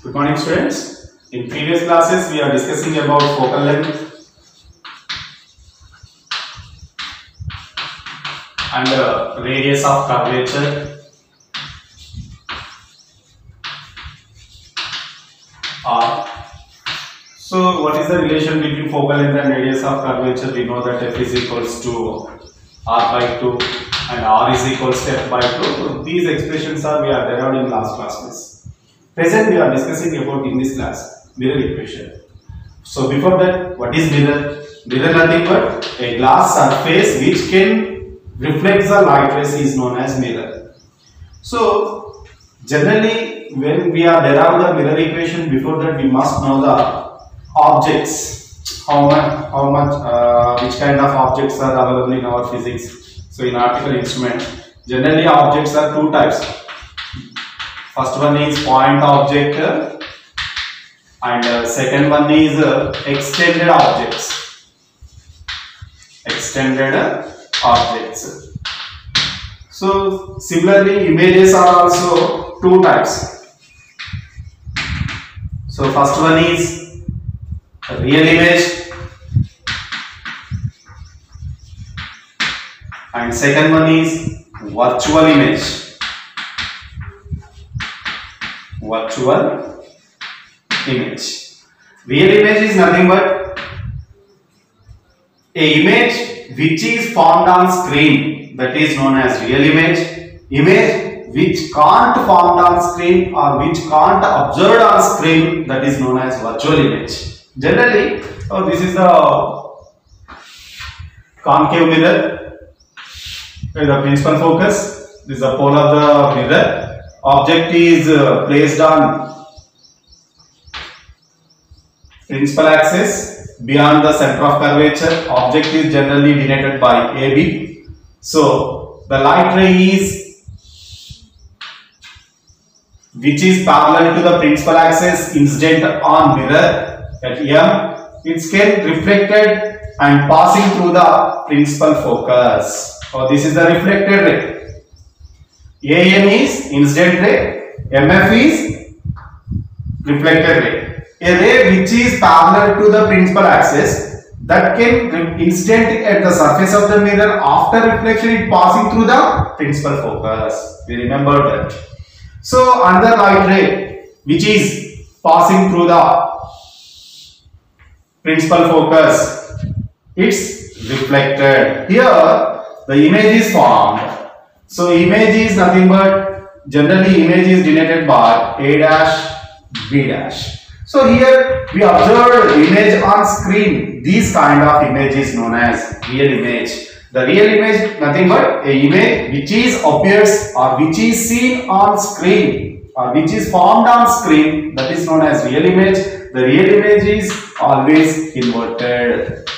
Good morning, students. In previous classes, we are discussing about focal length and radius of curvature. So, what is the relation between focal length and radius of curvature? We know that f is equals to r by 2 and r is equals to f by 2. So, these expressions we are derived in last classes. Present we are discussing about in this class mirror equation. So before that, what is mirror? Mirror nothing but a glass surface which can reflect the light rays is known as mirror. So generally when we are derived the mirror equation, before that we must know the objects, which kind of objects are available in our physics. So in optical instrument, generally objects are two types. First one is point object and second one is extended objects. Extended objects. So similarly images are also two types. So first one is real image and second one is virtual image. Virtual image. Real image is nothing but a image which is formed on screen, that is known as real image. Image which can't formed on screen or which can't observed on screen, that is known as virtual image. Generally, this is the concave mirror, the principal focus. This is the pole of the mirror. Object is placed on principal axis beyond the center of curvature. Object is generally denoted by AB. So the light ray which is parallel to the principal axis incident on mirror at M. It gets reflected and passing through the principal focus. So this is the reflected ray. AM is incident ray, MF is reflected ray. A ray which is parallel to the principal axis that can incident at the surface of the mirror, after reflection it passing through the principal focus. We remember that. So another light ray which is passing through the principal focus, it's reflected. Here the image is formed. So image is nothing but, generally image is denoted by A dash, B dash. So here we observe image on screen. This kind of image is known as real image. The real image nothing but a image which is appears or which is seen on screen or which is formed on screen, that is known as real image. The real image is always inverted.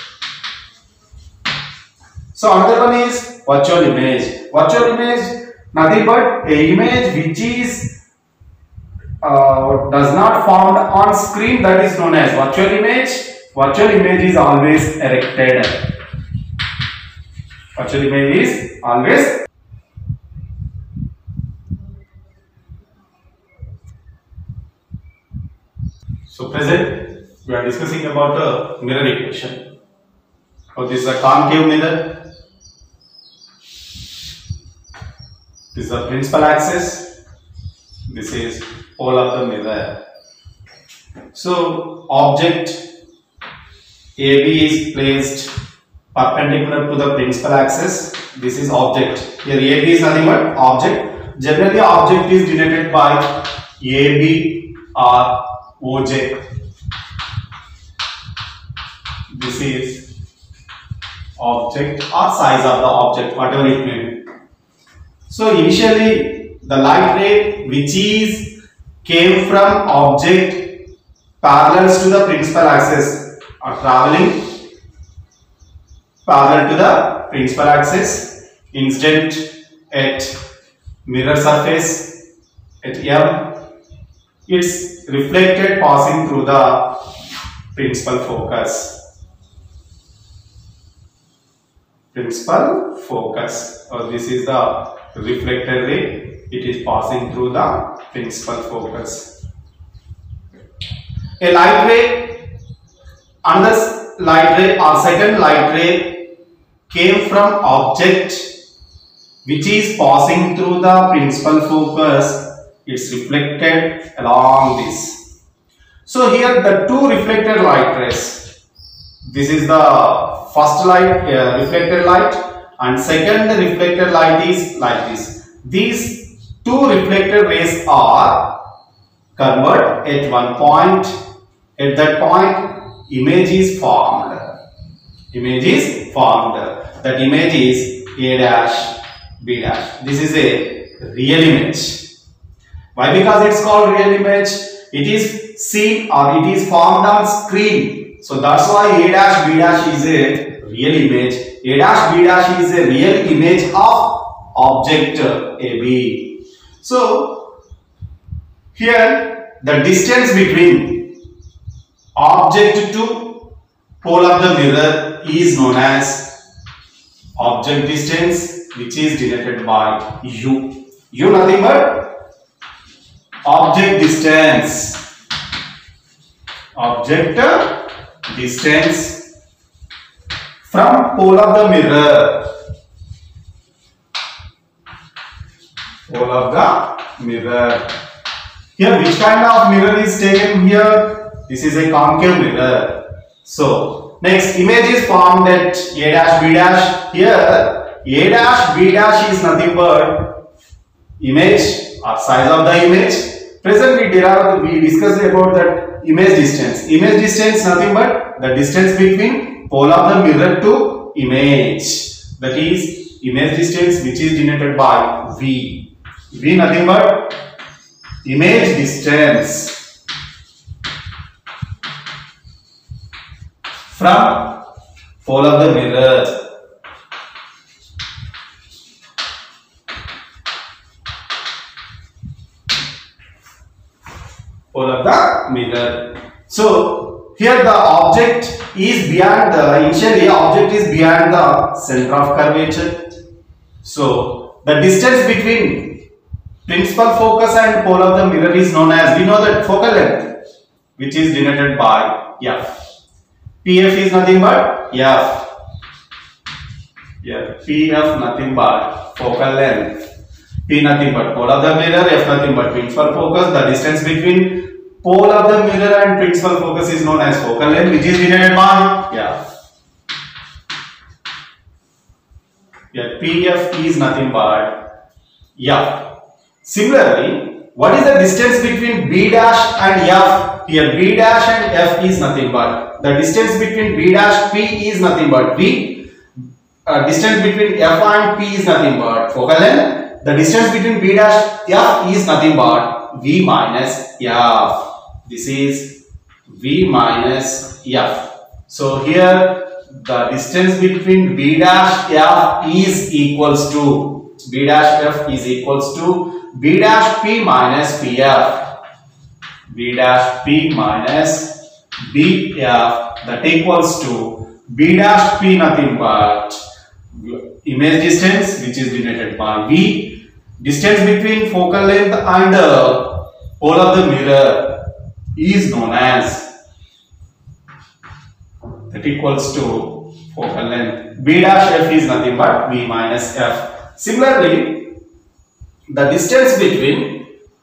So another one is virtual image. Virtual image nothing but a image which is does not formed on screen, that is known as virtual image. Virtual image is always erected. Virtual image is always . So present we are discussing about a mirror equation. So this is a concave mirror. This is the principal axis. This is pole of the mirror. So object AB is placed perpendicular to the principal axis. This is object. Here AB is nothing but object. Generally object is denoted by AB or OJ. This is object or size of the object, whatever it may be. So initially the light ray which came from object parallels to the principal axis are traveling parallel to the principal axis, incident at mirror surface at M. It's reflected passing through the principal focus. Principal focus. So this is the reflected ray, it is passing through the principal focus. A light ray, another light ray or second light ray came from object which is passing through the principal focus. It's reflected along this. So here the two reflected light rays. This is the first light, reflected light, and second reflected light is like this. These two reflected rays are converged at one point. At that point, image is formed. Image is formed. That image is A dash, B dash. This is a real image. Why? Because it's called real image. It is seen or it is formed on screen. So that's why A dash, B dash is a real image. A dash, B dash is a real image of object AB. So here the distance between object to pole of the mirror is known as object distance, which is denoted by U. U nothing but object distance. Object distance from pole of the mirror. Pole of the mirror. Here, which kind of mirror is taken here? This is a concave mirror. So, next image is formed at A dash, B dash. Here, A dash, B dash is nothing but image or size of the image. Presently, we discussed about that image distance. Image distance nothing but the distance between pole of the mirror to image. That is image distance, which is denoted by V. V nothing but image distance from pole of the mirror. Pole of the mirror. So here the object is beyond the, initially object is beyond the center of curvature. So the distance between principal focus and pole of the mirror is known as, we know that focal length, which is denoted by F. PF is nothing but F. Here PF nothing but focal length. P nothing but pole of the mirror, F nothing but principal focus. The distance between pole of the mirror and principal focus is known as focal length, which is denoted by F. Here PF is nothing but F. Similarly, what is the distance between B dash and F? Here B dash and F is nothing but the distance between B dash P is nothing but V. Distance between F and P is nothing but focal length. The distance between B dash F is nothing but V minus F. This is V minus F. So here the distance between B dash F is equals to B dash F is equals to B dash P minus PF. B dash P minus BF, that equals to B dash P nothing but image distance, which is denoted by V. Distance between focal length and pole of the mirror is known as, that equals to focal length. B dash F is nothing but V minus F. Similarly, the distance between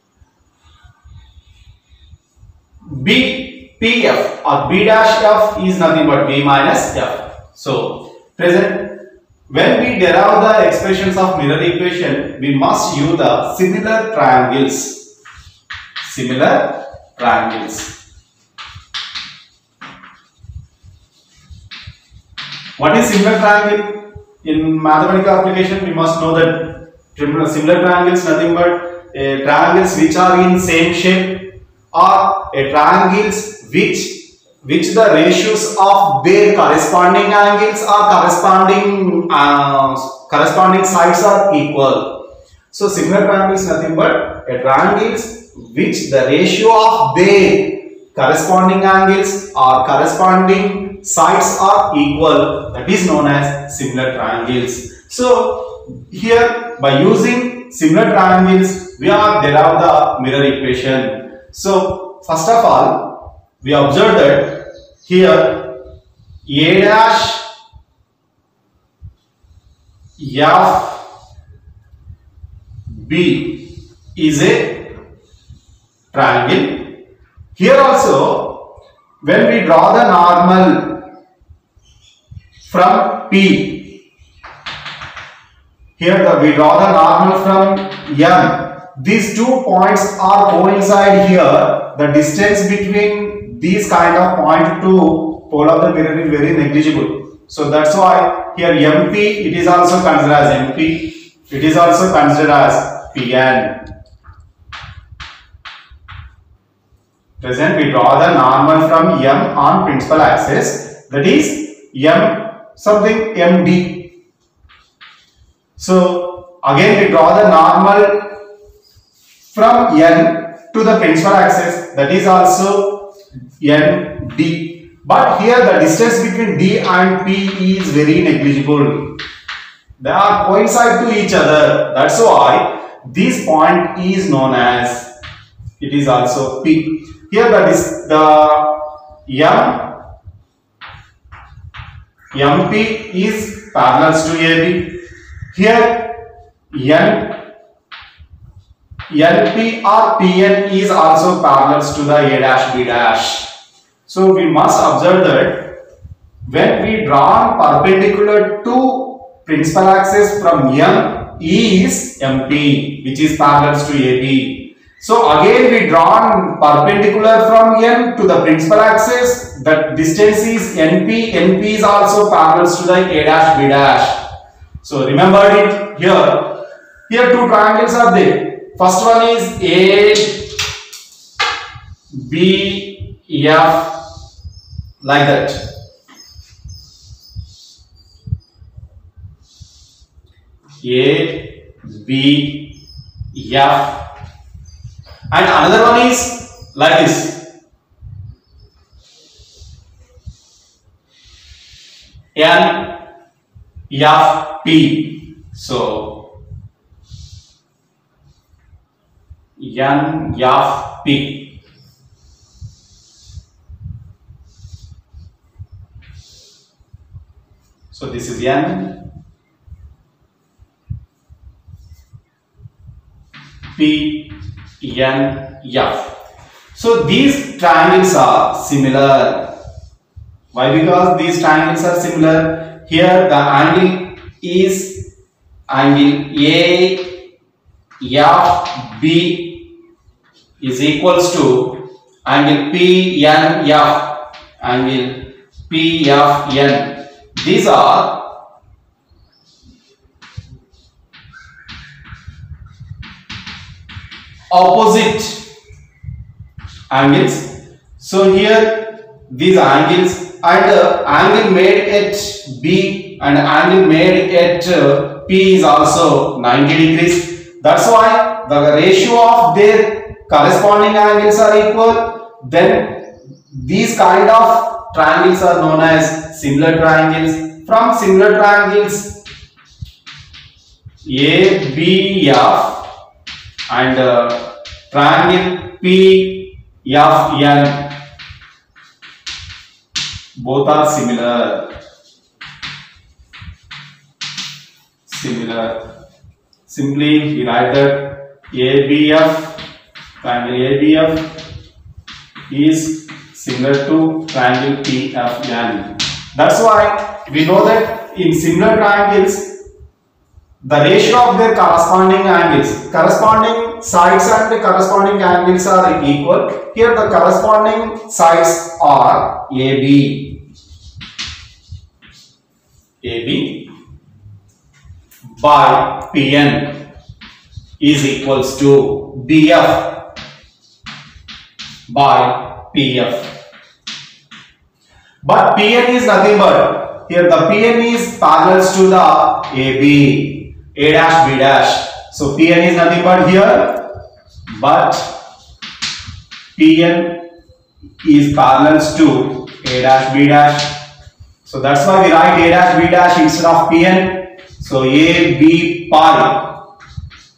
BPF or B dash F is nothing but V minus F. So, present, when we derive the expressions of mirror equation, we must use the similar triangles. Similar triangles. What is similar triangle? In mathematical application, we must know that similar triangles nothing but triangles which are in same shape, or triangles which the ratios of their corresponding angles or corresponding sides are equal. So similar triangles nothing but triangles which the ratio of their corresponding angles or corresponding sides are equal, that is known as similar triangles. So here by using similar triangles we are derive the mirror equation. So first of all, we observe that here A dash F B is a triangle. Here also, when we draw the normal from P, here we draw the normal from M. These 2 points are coincide here. The distance between these kind of point to pole of the mirror is very negligible. So that's why here MP, it is also considered as MP. It is also considered as PN. Present, we draw the normal from M on principal axis, that is M something MD. So again we draw the normal from N to the principal axis, that is also ND. But here the distance between D and P is very negligible. They are coincide to each other. That's why this point is known as, it is also P. Here the MP is parallel to AB. Here NP or PN is also parallel to the A dash B dash. So we must observe that when we draw perpendicular to principal axis from M is MP, which is parallel to AB. So again we draw perpendicular from N to the principal axis, that distance is NP. NP is also parallel to the A dash B dash. So remember it here. Here 2 triangles are there. First one is A, B, F, like that. A, B, F. And another one is like this. N, F, P. So N, F, P. So this is N, P, N, F. So these triangles are similar. Why? Because these triangles are similar. Here the angle is angle A, F, B is equals to angle P, N, F, angle P, F, N. These are opposite angles. So here these angles, and angle made at B and angle made at P is also 90 degrees. That's why the ratio of their corresponding angles are equal. Then these kind of triangles are known as similar triangles. From similar triangles A, B, F and triangle P, F, N, both are similar. Simply we write that ABF, triangle ABF is similar to triangle PFN. That's why we know that in similar triangles, the ratio of their corresponding angles, corresponding sides and the corresponding angles are equal. Here the corresponding sides are AB by PN is equals to BF by PF. But PN is nothing but, here the PN is parallel to the AB, A dash B dash. So PN is nothing but here, but PN is parallel to A dash B dash. So that's why we write A dash B dash instead of PN. So AB pi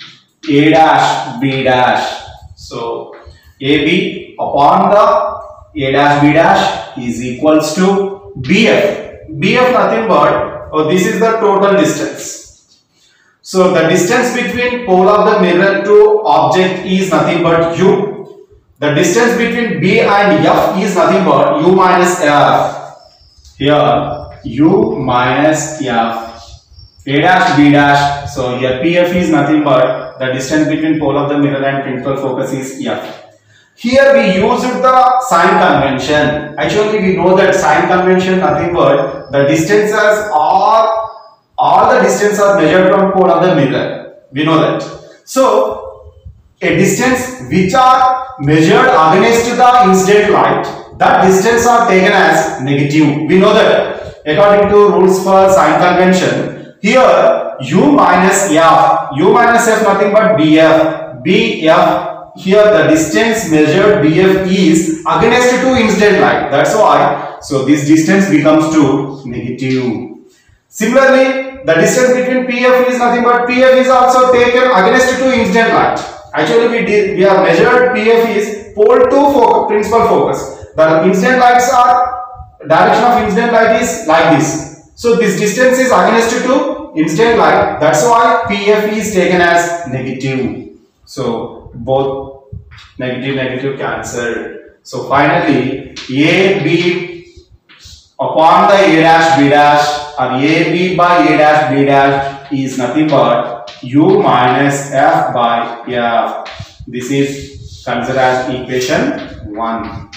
A dash B dash. So AB upon the A dash B dash is equals to BF. BF nothing but, this is the total distance. So the distance between pole of the mirror to object is nothing but U. The distance between B and F is nothing but U minus F. Here U minus F. A dash B dash. So here PF is nothing but the distance between pole of the mirror and principal focus is F. Here we used the sign convention. Actually we know that sign convention nothing but the distances are all the distances are measured from pole of the mirror. We know that. So a distance which are measured against the incident light, that distance are taken as negative. We know that according to rules for sign convention. Here U minus F nothing but BF. Here the distance measured BF is against to incident light. That's why. So this distance becomes to negative. Similarly, the distance between PF is nothing but PF is also taken against to incident light. Actually, we have measured PF is pole to principal focus. The incident lights are direction of incident light is like this. So this distance is against to incident light. That's why PF is taken as negative. So both negative cancelled. So finally AB upon the A dash B dash or AB by A dash B dash is nothing but U minus F by F. This is considered as equation 1.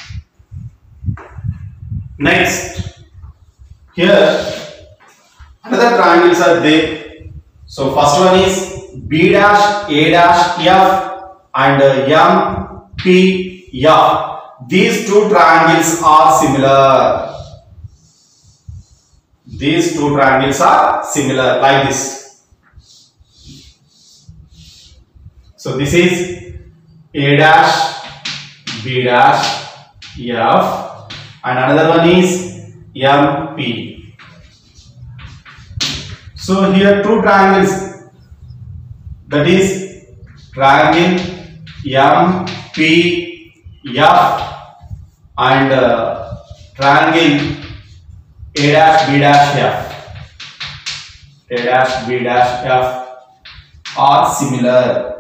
Next, here another triangles are there. So first one is B dash A dash F and M P F. These two triangles are similar. These two triangles are similar like this. So this is A dash B dash F and another one is MP. So here two triangles, that is triangle MPF and triangle A dash B dash F. A dash B dash F are similar.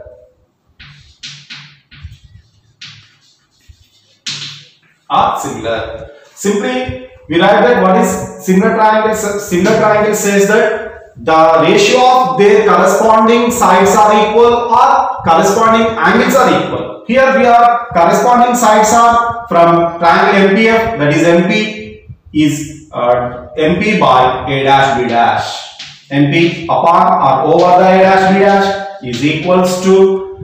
Simply we write that what is similar triangle? Similar triangle says that the ratio of their corresponding sides are equal or corresponding angles are equal. Here we are corresponding sides are from triangle MPF, that is MP is MP by A dash B dash. MP upon or over the A dash B dash is equals to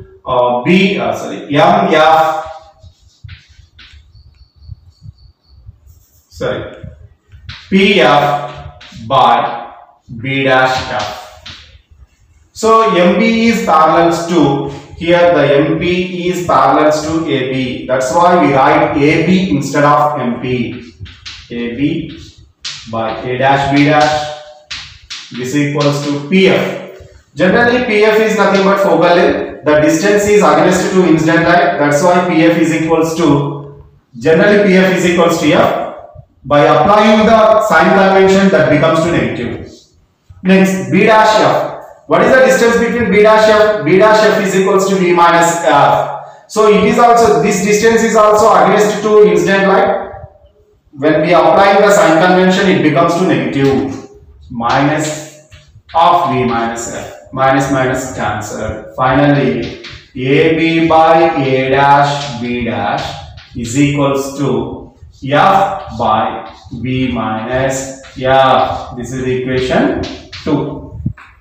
PF by B dash F. So MP is parallel to, here the MP is parallel to AB. That's why we write AB instead of MP. AB by A dash B dash. This equals to PF. Generally PF is nothing but focal length. The distance is against to incident light. That's why PF is equals to, generally PF is equals to F. By applying the sign convention, that becomes to negative. Next, B dash F. What is the distance between B dash F? B dash F is equals to V minus F. So it is also, this distance is also against to incident light. When we apply the sign convention, it becomes to negative. Minus of V minus F. Minus cancelled. Finally, AB by A dash B dash is equals to F by V minus F. This is equation 2.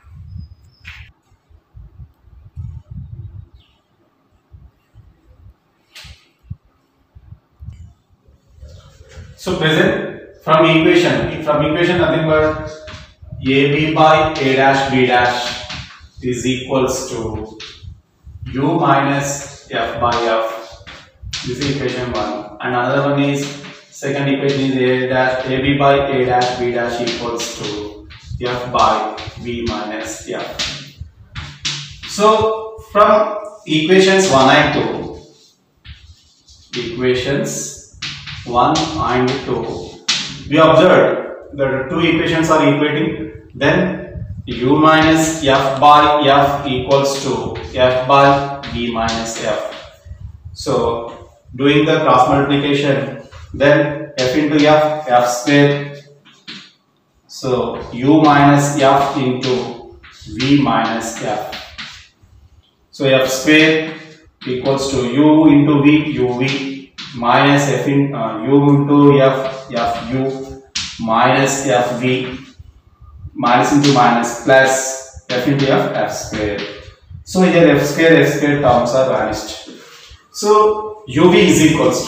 So present from equation nothing but AB by A dash B dash is equals to U minus F by F. This is equation 1. And another one is, second equation is AB by A dash B dash equals to F by V minus F. So from equations 1 and 2, equations 1 and 2. We observed that two equations are equating. Then u minus f by f equals to f by v minus f. So doing the cross multiplication, then f into f square. So u minus f into v minus f. So f square equals to u into v, uv, minus f in u into f, fu, minus fv, minus into minus, plus f into f square. So here f square terms are vanished. So uv is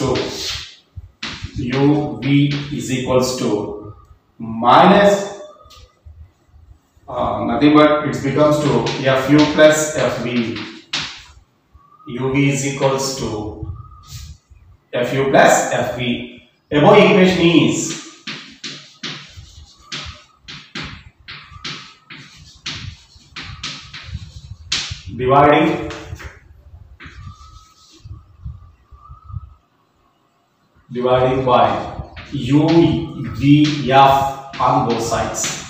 equals to minus nothing but it becomes to fu plus fv. uv is equals to fu plus fv. Above equation is dividing by u, v, f on both sides.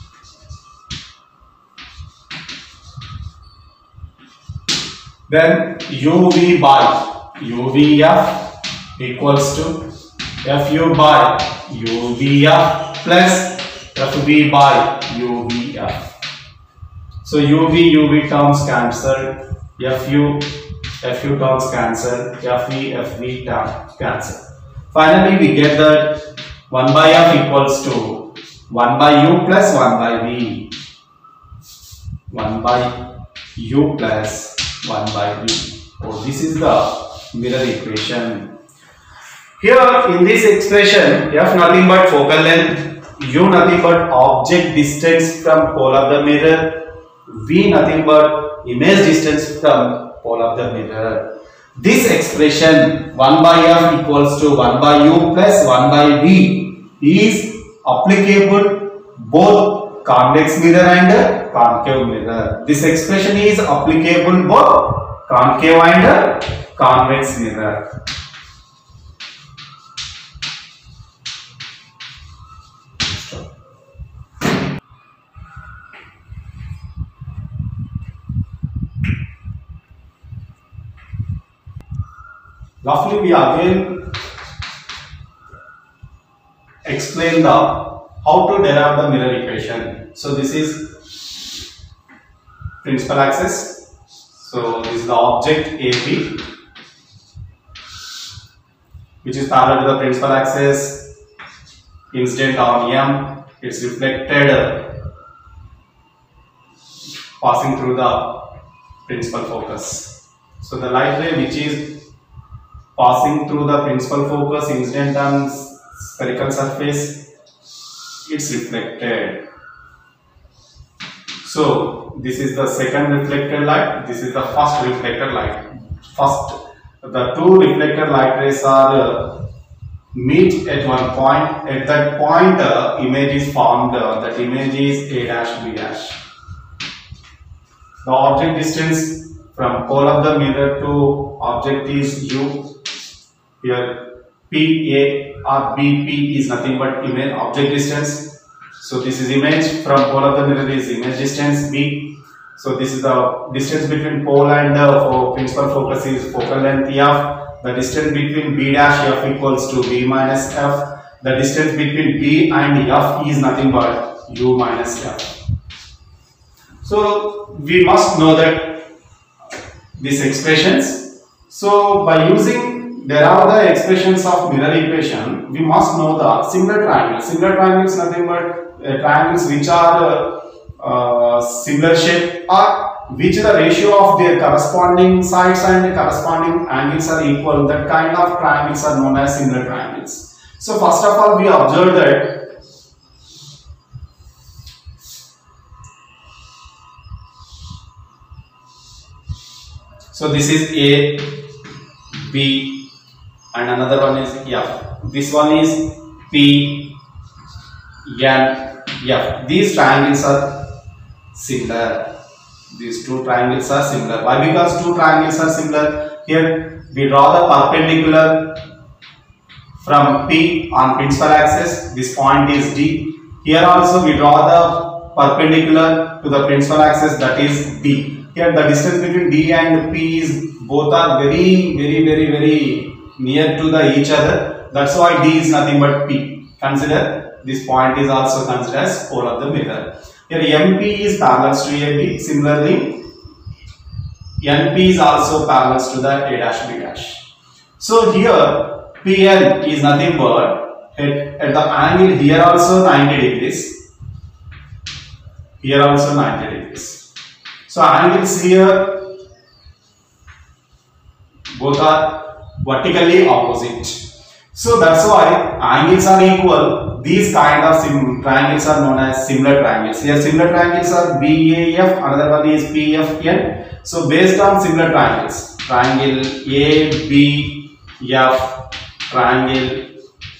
Then uv by uvf equals to fu by uvf plus fv by uvf. So uv terms cancelled, fu terms cancelled, fv terms cancelled. Finally, we get that 1 by f equals to 1 by u plus 1 by v. 1 by u plus 1 by v. Oh, this is the mirror equation. Here in this expression, f nothing but focal length, u nothing but object distance from pole of the mirror, v nothing but image distance from pole of the mirror. This expression 1 by f equals to 1 by u plus 1 by v is applicable both convex mirror and concave mirror. This expression is applicable both concave and convex mirror. Roughly, we again explain how to derive the mirror equation. So this is principal axis. So this is the object AB, which is parallel to the principal axis. Incident on M, it's reflected passing through the principal focus. So the light ray which is passing through the principal focus incident on spherical surface, it's reflected. So this is the second reflected light, this is the first reflected light. The two reflected light rays are meet at one point. At that point image is formed, that image is A dash B dash. The object distance from pole of the mirror to object is u. Here PA or BP is nothing but image object distance. So this is image from pole of the mirror is image distance B. So this is the distance between pole and principal focus is focal length f. The distance between B dash f equals to B minus f. The distance between B and f is nothing but u minus f. So we must know that these expressions. So by using derive the expressions of mirror equation, we must know the similar triangles. Similar triangles nothing but triangles which are similar shape or which the ratio of their corresponding sides and corresponding angles are equal. That kind of triangles are known as similar triangles. So first of all, we observe that so this is A, B, and another one is F. This one is P, N, F. These triangles are similar. These two triangles are similar. Why? Because two triangles are similar. Here we draw the perpendicular from P on principal axis. This point is D. Here also we draw the perpendicular to the principal axis, that is D. Here the distance between D and P is both are very near to each other. That's why D is nothing but P. Consider this point is also considered as pole of the mirror. Here MP is parallel to AB. Similarly, NP is also parallel to the A dash B dash. So here PL is nothing but at the angle here also 90 degrees. Here also 90 degrees. So angles here both are vertically opposite. So that's why angles are equal. These kind of triangles are known as similar triangles. Here similar triangles are BAF, another one is PFN. So based on similar triangles, triangle ABF, triangle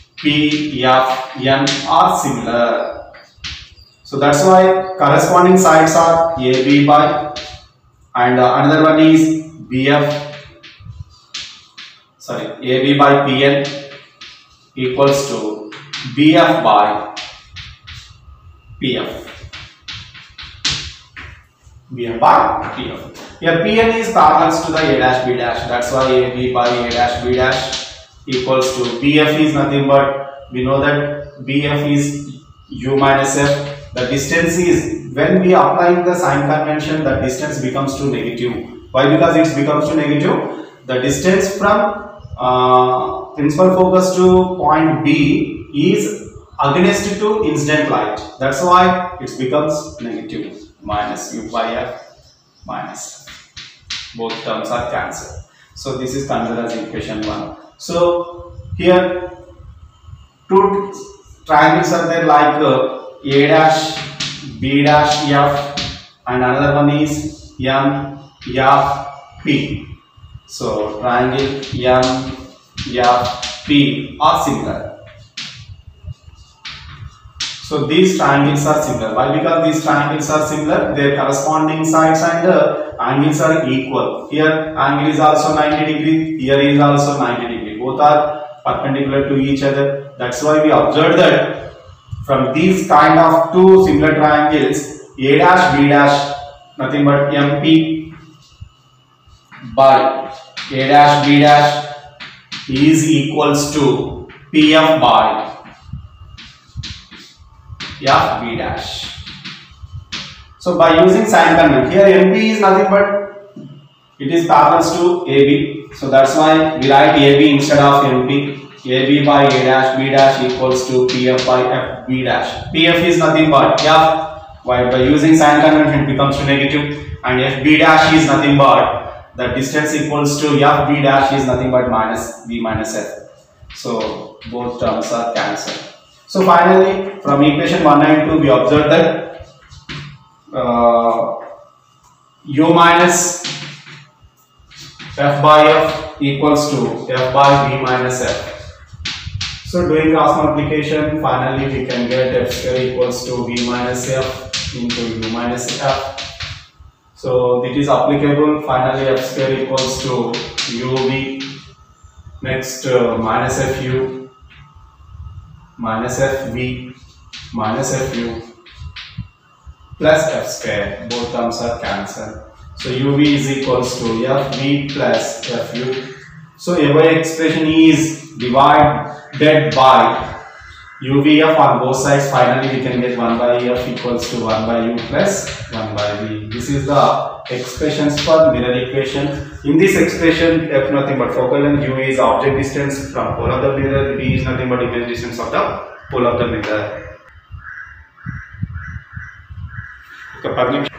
PFN are similar. So that's why corresponding sides are AB by, and another one is AB by PN equals to BF by PF. BF by PF. Here PN is parallel to the A dash B dash. That's why AB by A dash B dash equals to BF is nothing but, we know that BF is U minus F. The distance is, when we apply the sign convention, the distance becomes to negative. Why? Because it becomes to negative. The distance from principal focus to point B is against to incident light. That's why it becomes negative. Minus U by F minus. Both terms are cancelled. So this is considered as equation 1. So here two triangles are there like A dash B dash F, and another one is M F P. So triangle M F P are similar. So these triangles are similar. Why? Because these triangles are similar, their corresponding sides and angles are equal. Here angle is also 90 degree, here is also 90 degree. Both are perpendicular to each other. That's why we observed that from these kind of two similar triangles, A dash B dash nothing but MP by A dash B dash is equals to PF by F B dash. So by using sign convention, here MP is nothing but it is parallel to AB. So that's why we write AB instead of MP. AB by A dash B dash equals to PF by F B dash. PF is nothing but F. By using sign convention it becomes to negative, and F B dash is nothing but the distance equals to F B dash is nothing but minus B minus F. So both terms are cancelled. So finally, from equation 1 and 2, we observe that U minus F by F equals to F by B minus F. So doing cross multiplication, finally we can get F square equals to B minus F into U minus F. So it is applicable. Finally F square equals to UV. Next minus FU minus FV minus FU plus F square. Both terms are cancelled. So UV is equals to FV plus FU. So every expression is divided by UVF on both sides. Finally we can get 1 by F equals to 1 by U plus 1 by V. This is the expressions for mirror equation. In this expression, F nothing but focal length, U is object distance from pole of the mirror, V is nothing but image distance of the pole of the mirror. Okay,